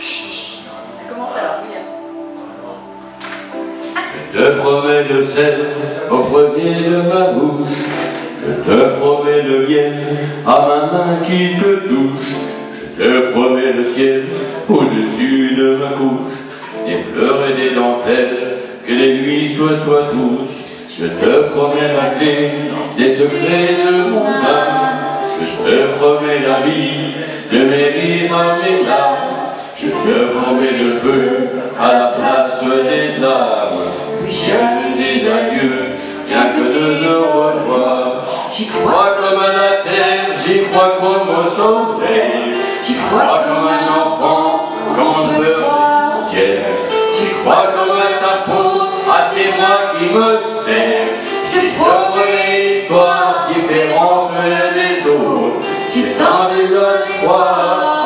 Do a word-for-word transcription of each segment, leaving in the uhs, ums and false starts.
Ça commence alors, William. Je te promets le sel au premier de ma bouche. Je te promets le miel à ma main qui te touche. Je te promets le ciel au-dessus de ma couche. Des fleurs et des dentelles, que les nuits soient toi douces. Je te promets la clé des secrets de mon âme. Je te promets la vie de mes rires à mes larmes. Je te promets le feu à la place des âmes. Puis je des adieux, rien que de te revoir. J'y crois comme à la terre, j'y crois comme au soleil. J'y crois comme un enfant, comme un peur du ciel. J'y crois comme à ta peau, à tes bras qui me serrent. Je te promets l'histoire différente des autres. J'ai tant besoin de croire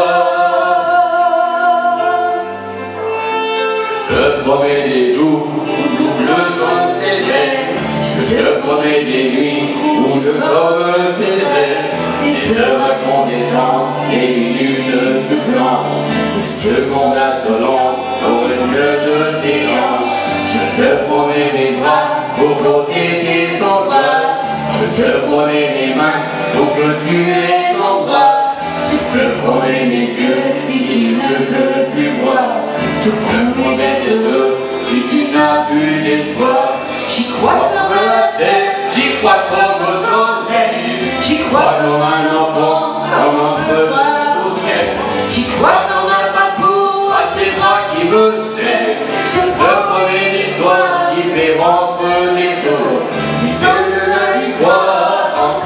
encore. Je te promets des jours où double comme tes lèvres. Je te promets des nuits où je comme tes rêves. Des heures incandescentes et une lune te blanche. Des secondes insolentes pour une gueule de tes hanches. Je te promets mes bras pour porter tes embrasses. Je te promets mes mains pour que tu les embrasses. Je te promets mes yeux si tu ne peux plus voir. Je te promets d'être heureux si tu n'as plus d'espoir. J'y crois comme à la terre, j'y crois comme au soleil. J'y crois comme un enfant, comme un feu au ciel. J'y crois comme à ta peau, à tes bras qui me serrent. Je te promets l'histoire différente des autres. Qui te donne d'y croire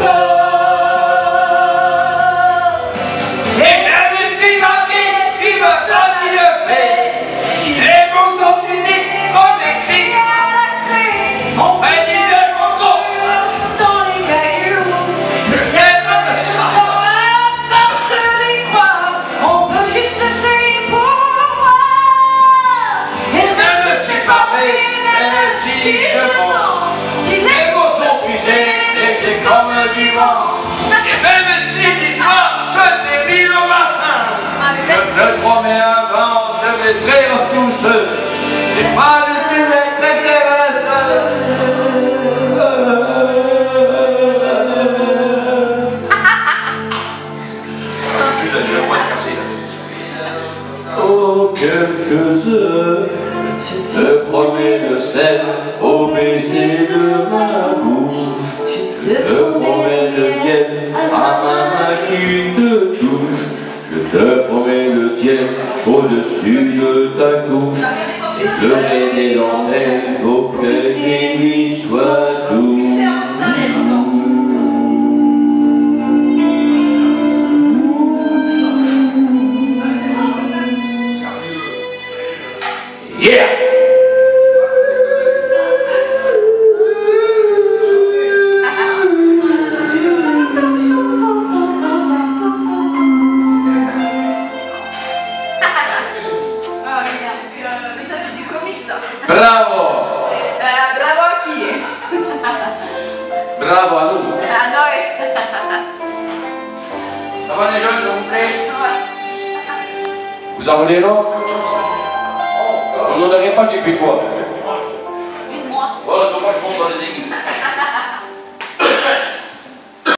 encore. Et même si ma vie, si votre temps qui le fait, si les mots sont fusés, on écrit à la craie. On fait des deux mots dans les cailloux. Peut-être parce d'y croire, on peut juste essayer pour moi. Et même si c'est pas vrai, même si je mens, si les mots sont fusés, légers comme du vent. Et même si l'histoire se termine au matin, je te promets un vent, je vais très en touche. Et pas de tuer très terrestre. Oh, quelques heures, je te promets le sel au baiser de ma bouche. Je te promets le miel à ma main qui te touche. Je te promets le ciel au-dessus de ta couche. Et fleurer des dentelles pour que tes nuits soient douces. Yeah! Mais ça, c'est du comique, ça. Bravo! Euh, bravo à qui? Bravo à nous! À Noé. Ça va les jeunes, s'il vous plaît? Ouais. Vous en voulez l'autre? On n'en aurait pas du quoi.